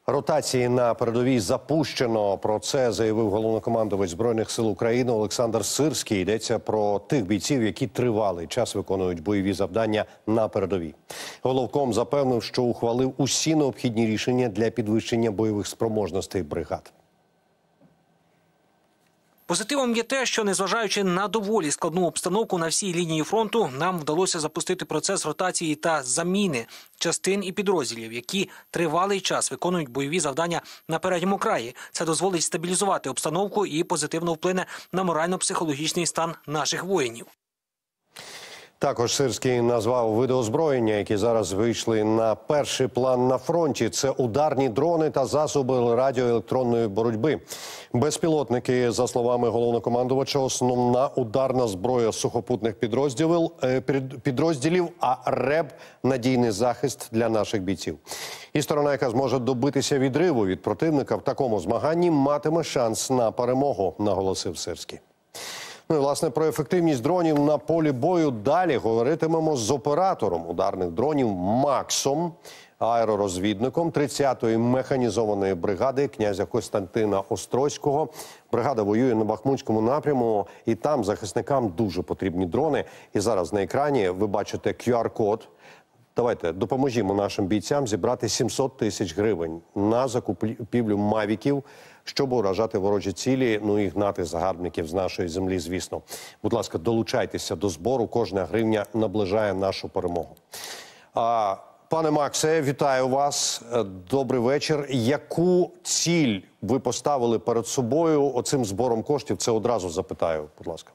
Ротації на передовій запущено. Про це заявив головнокомандувач Збройних сил України Олександр Сирський. Йдеться про тих бійців, які тривалий час виконують бойові завдання на передовій. Головком запевнив, що ухвалив усі необхідні рішення для підвищення бойових спроможностей бригад. Позитивом є те, що, незважаючи на доволі складну обстановку на всій лінії фронту, нам вдалося запустити процес ротації та заміни частин і підрозділів, які тривалий час виконують бойові завдання на передньому краї. Це дозволить стабілізувати обстановку і позитивно вплине на морально-психологічний стан наших воїнів. Також Сирський назвав види озброєння, які зараз вийшли на перший план на фронті. Це ударні дрони та засоби радіоелектронної боротьби. Безпілотники, за словами головнокомандувача, основна ударна зброя сухопутних підрозділів, а РЕБ – надійний захист для наших бійців. І сторона, яка зможе добитися відриву від противника в такому змаганні, матиме шанс на перемогу, наголосив Сирський. Ну і, власне, про ефективність дронів на полі бою далі говоритимемо з оператором ударних дронів Максом, аеророзвідником 30-ї механізованої бригади князя Костянтина Острозького. Бригада воює на Бахмутському напряму, і там захисникам дуже потрібні дрони. І зараз на екрані ви бачите QR-код. Давайте допоможімо нашим бійцям зібрати 700 тисяч гривень на закупівлю мавіків, щоб уражати ворожі цілі, ну і гнати загарбників з нашої землі, звісно. Будь ласка, долучайтеся до збору, кожна гривня наближає нашу перемогу. Пане Максе, вітаю вас, добрий вечір. Яку ціль ви поставили перед собою оцим збором коштів? Це одразу запитаю, будь ласка.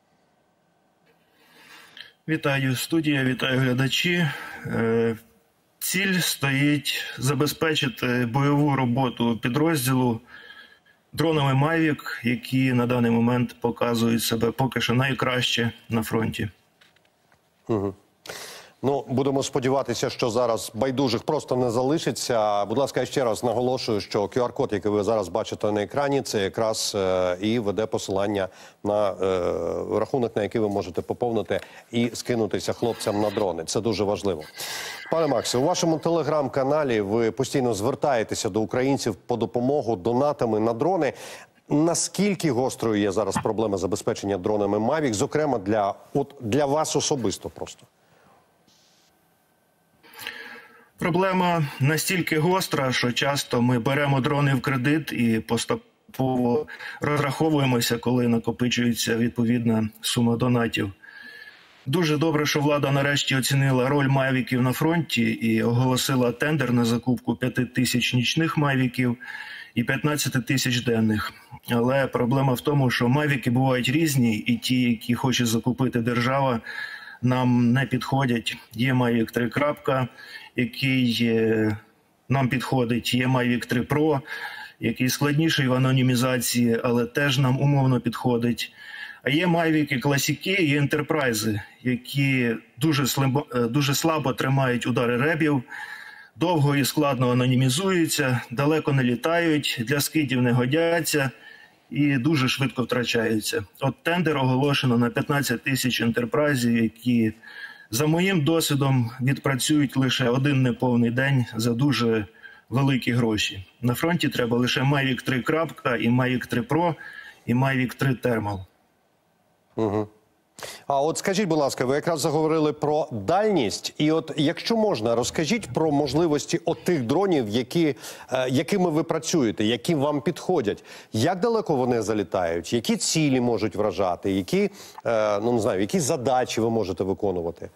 Вітаю студія, вітаю глядачі. Ціль стоїть забезпечити бойову роботу підрозділу дронами Мавік, які на даний момент показують себе поки що найкраще на фронті. Угу. Ну, будемо сподіватися, що зараз байдужих просто не залишиться. Будь ласка, я ще раз наголошую, що QR-код, який ви зараз бачите на екрані, це якраз і веде посилання на рахунок, на який ви можете поповнити і скинутися хлопцям на дрони. Це дуже важливо. Пане Максе, у вашому телеграм-каналі ви постійно звертаєтеся до українців по допомогу донатами на дрони. Наскільки гострою є зараз проблема забезпечення дронами Mavic, зокрема для вас особисто просто? Проблема настільки гостра, що часто ми беремо дрони в кредит і поступово розраховуємося, коли накопичується відповідна сума донатів. Дуже добре, що влада нарешті оцінила роль мавіків на фронті і оголосила тендер на закупку 5 тисяч нічних мавіків і 15 тисяч денних. Але проблема в тому, що мавіки бувають різні, і ті, які хоче закупити держава, нам не підходять. Є Mavic 3 крапка, який нам підходить, є Mavic 3 Pro, який складніший в анонімізації, але теж нам умовно підходить. А є Mavic класики і ентерпрайзи, які дуже слабо тримають удари ребів, довго і складно анонімізуються, далеко не літають, для скидів не годяться і дуже швидко втрачаються. От тендер оголошено на 15 тисяч ентерпрайзів, які, за моїм досвідом, відпрацюють лише один неповний день за дуже великі гроші. На фронті треба лише Mavic 3 крапка, і Mavic 3 Pro, і Mavic 3 Thermal. Угу. А от скажіть, будь ласка, ви якраз заговорили про дальність. І от, якщо можна, розкажіть про можливості отих дронів, якими ви працюєте, які вам підходять. Як далеко вони залітають? Які цілі можуть вражати? Які, ну не знаю, які задачі ви можете виконувати?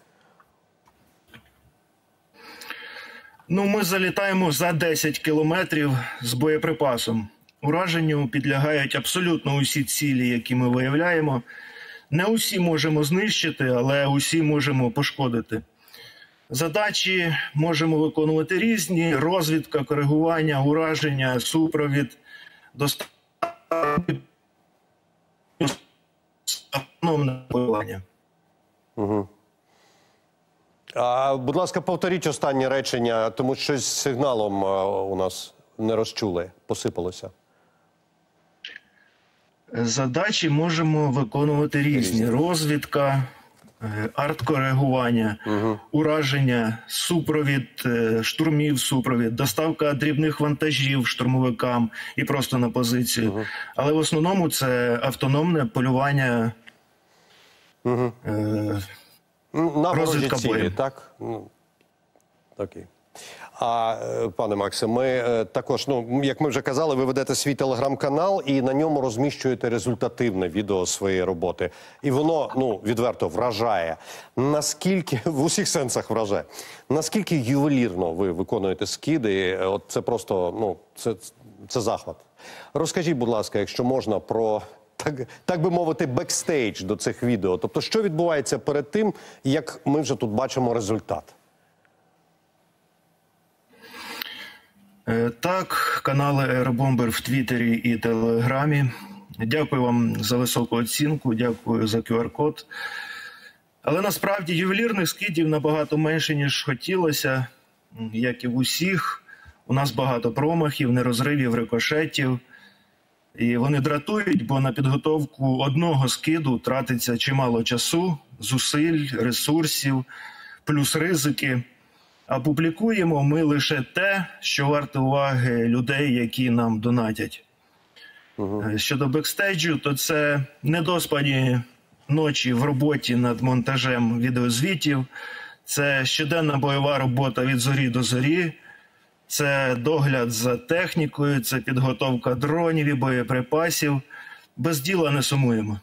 Ну, ми залітаємо за 10 кілометрів з боєприпасом. Ураженню підлягають абсолютно усі цілі, які ми виявляємо. Не усі можемо знищити, але усі можемо пошкодити. Задачі можемо виконувати різні: розвідка, коригування, ураження, супровід, автономне полювання. Угу. Будь ласка, повторіть останнє речення, тому що з сигналом у нас не розчули, посипалося. Задачі можемо виконувати різні: розвідка, арткоригування, ураження, супровід штурмів, супровід, доставка дрібних вантажів штурмовикам і просто на позицію. Але в основному це автономне полювання, на ворожі розвідка цілі, бою. так? Окей. А, пане Максе, ми також, як ми вже казали, ви ведете свій телеграм-канал і на ньому розміщуєте результативне відео своєї роботи. І воно, відверто вражає. Наскільки, в усіх сенсах вражає, наскільки ювелірно ви виконуєте скиди, от це просто, це захват. Розкажіть, будь ласка, якщо можна, про, так би мовити, бекстейдж до цих відео. Тобто, що відбувається перед тим, як ми вже тут бачимо результат? Так, канали Аеробомбер в Твіттері і Телеграмі. Дякую вам за високу оцінку, дякую за QR-код. Але насправді ювелірних скидів набагато менше, ніж хотілося. Як і в усіх, у нас багато промахів, нерозривів, рикошетів. І вони дратують, бо на підготовку одного скиду тратиться чимало часу, зусиль, ресурсів, плюс ризики. А публікуємо ми лише те, що варте уваги людей, які нам донатять. Щодо бекстейджу, то це недоспані ночі в роботі над монтажем відеозвітів, це щоденна бойова робота від зорі до зорі, це догляд за технікою, це підготовка дронів і боєприпасів. Без діла не сумуємо.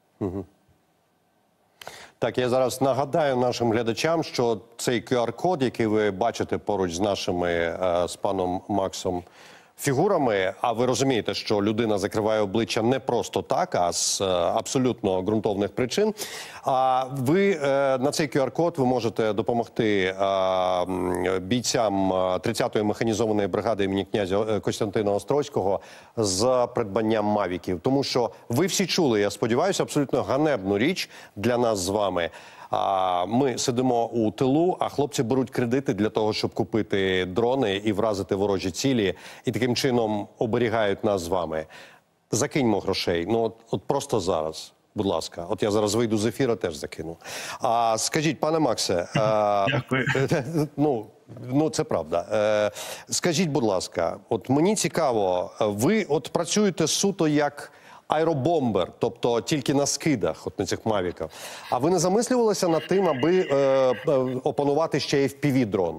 Так, я зараз нагадаю нашим глядачам, що цей QR-код, який ви бачите поруч з нашими, з паном Максом, фігурами, а ви розумієте, що людина закриває обличчя не просто так, а з абсолютно ґрунтовних причин. А ви на цей QR-код ви можете допомогти бійцям 30-ї механізованої бригади імені князя Костянтина Острозького з придбанням мавіків. Тому що ви всі чули, я сподіваюся, абсолютно ганебну річ для нас з вами. Ми сидимо у тилу, а хлопці беруть кредити для того, щоб купити дрони і вразити ворожі цілі. І таким чином оберігають нас з вами. Закиньмо грошей. От просто зараз, будь ласка. От я зараз вийду з ефіру, теж закину. Скажіть, пане Максе. Дякую. Це правда. Скажіть, будь ласка, от мені цікаво, ви от працюєте суто як аеробомбер, тобто тільки на скидах, от на цих мавіках. А ви не замислювалися над тим, аби опанувати ще FPV-дрон?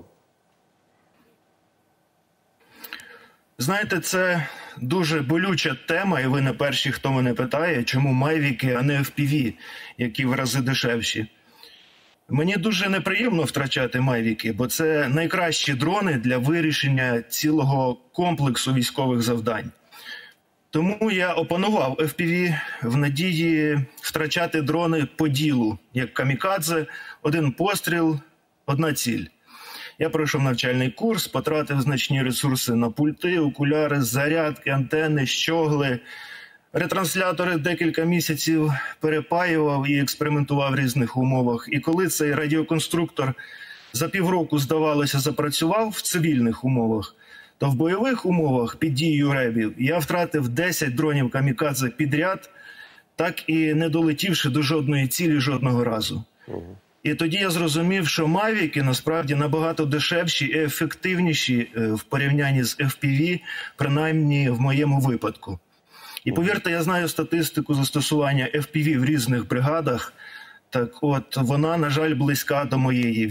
Знаєте, це дуже болюча тема, і ви не перші, хто мене питає, чому мавіки, а не FPV, які в рази дешевші. Мені дуже неприємно втрачати мавіки, бо це найкращі дрони для вирішення цілого комплексу військових завдань. Тому я опанував FPV в надії втрачати дрони по ділу, як камікадзе, один постріл, одна ціль. Я пройшов навчальний курс, потратив значні ресурси на пульти, окуляри, зарядки, антени, щогли. Ретранслятори декілька місяців перепаював і експериментував в різних умовах. І коли цей радіоконструктор за півроку, здавалося, запрацював в цивільних умовах, то в бойових умовах під дією ребів я втратив 10 дронів камікадзе підряд, так і не долетівши до жодної цілі жодного разу. І тоді я зрозумів, що мавіки насправді набагато дешевші і ефективніші в порівнянні з FPV, принаймні в моєму випадку. І повірте, я знаю статистику застосування FPV в різних бригадах. Так от, вона, на жаль, близька до моєї.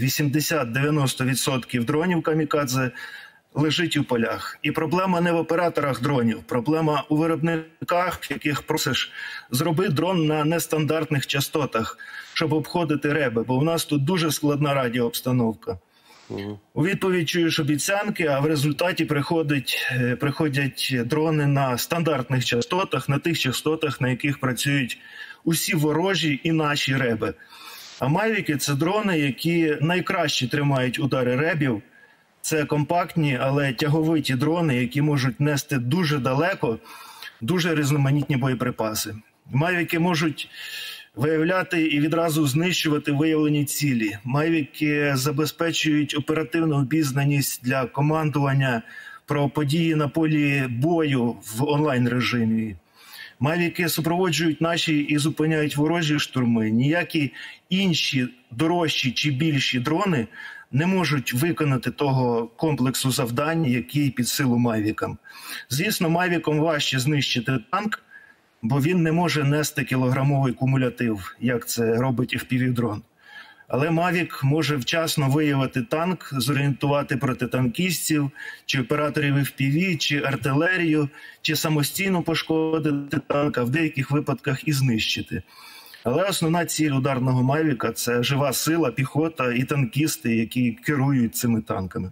80-90% дронів камікадзе лежить у полях. І проблема не в операторах дронів, проблема у виробниках, яких просиш, зроби дрон на нестандартних частотах, щоб обходити реби, бо в нас тут дуже складна радіообстановка. У відповідь чуєш обіцянки, а в результаті приходять дрони на стандартних частотах, на тих частотах, на яких працюють усі ворожі і наші реби. А мавіки – це дрони, які найкраще тримають удари ребів. Це компактні, але тяговиті дрони, які можуть нести дуже далеко, дуже різноманітні боєприпаси. Мавіки можуть виявляти і відразу знищувати виявлені цілі. Мавіки забезпечують оперативну обізнаність для командування про події на полі бою в онлайн-режимі. Мавіки супроводжують наші і зупиняють ворожі штурми. Ніякі інші дорожчі чи більші дрони не можуть виконати того комплексу завдань, який під силу мавікам. Звісно, мавіком важче знищити танк, бо він не може нести кілограмовий кумулятив, як це робить FPV-дрон. Але Мавік може вчасно виявити танк, зорієнтувати протитанкістів, чи операторів FPV, чи артилерію, чи самостійно пошкодити танк, а в деяких випадках і знищити. Але основна ціль ударного Мавіка – це жива сила, піхота і танкісти, які керують цими танками.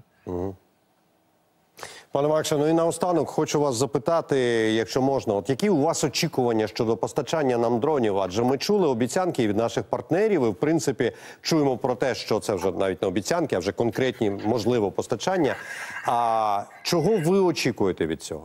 Пане Максе, ну і наостанок хочу вас запитати, якщо можна, от які у вас очікування щодо постачання нам дронів? Адже ми чули обіцянки від наших партнерів і, в принципі, чуємо про те, що це вже навіть не обіцянки, а вже конкретні, можливо, постачання. А чого ви очікуєте від цього?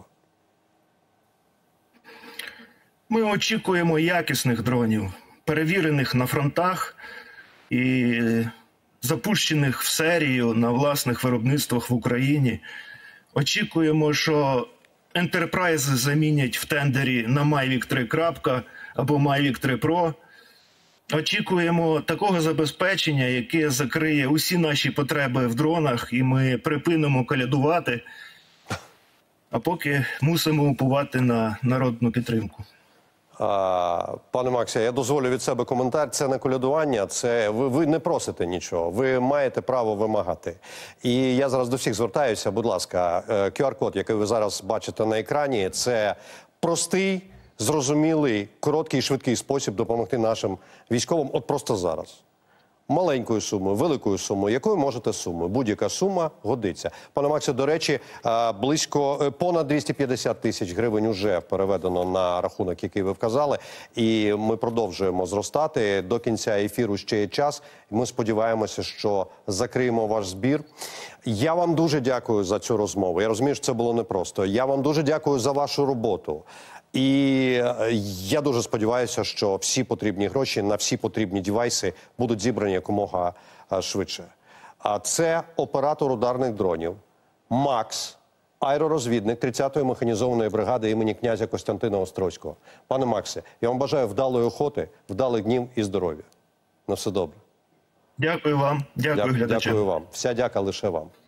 Ми очікуємо якісних дронів, перевірених на фронтах і запущених в серію на власних виробництвах в Україні. Очікуємо, що ентерпрайзи замінять в тендері на Mavic 3 або Mavic 3 Pro. Очікуємо такого забезпечення, яке закриє усі наші потреби в дронах, і ми припинимо колядувати, а поки мусимо уповати на народну підтримку. Пане Максе, я дозволю від себе коментар. Це не колядування, це ви не просите нічого. Ви маєте право вимагати. І я зараз до всіх звертаюся, будь ласка, QR-код, який ви зараз бачите на екрані, це простий, зрозумілий, короткий і швидкий спосіб допомогти нашим військовим от просто зараз. Маленькою сумою, великою сумою, якою можете сумою. Будь-яка сума годиться. Пане Максе, до речі, понад 250 тисяч гривень уже переведено на рахунок, який ви вказали. І ми продовжуємо зростати. До кінця ефіру ще є час. Ми сподіваємося, що закриємо ваш збір. Я вам дуже дякую за цю розмову. Я розумію, що це було непросто. Я вам дуже дякую за вашу роботу. І я дуже сподіваюся, що всі потрібні гроші на всі потрібні девайси будуть зібрані якомога швидше. А це оператор ударних дронів Макс, аеророзвідник 30-ї механізованої бригади імені князя Костянтина Острозького. Пане Максе, я вам бажаю вдалої охоти, вдалих днів і здоров'я. На все добре. Дякую вам. Дякую глядачам. Дякую вам. Вся дяка лише вам.